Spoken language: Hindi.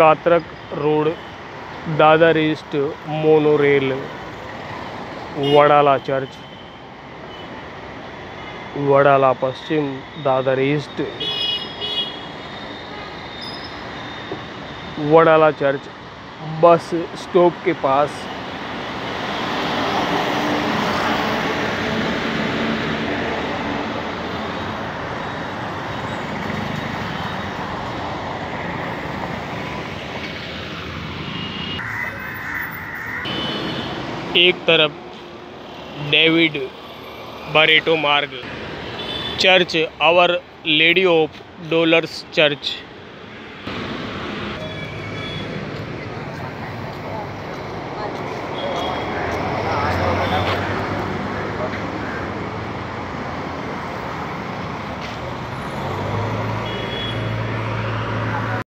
कातरक road, Dadar east monorail, Wadala church, Wadala पश्चिम, Dadar east, Wadala church bus stop के पास। एक तरफ David Barreto Marg, church our lady of Dolours church,